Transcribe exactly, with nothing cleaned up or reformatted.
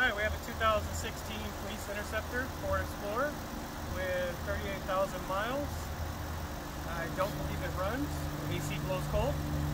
Alright, we have a two thousand sixteen Police Interceptor Ford Explorer with thirty-eight thousand miles. I don't believe it runs. The A C blows cold.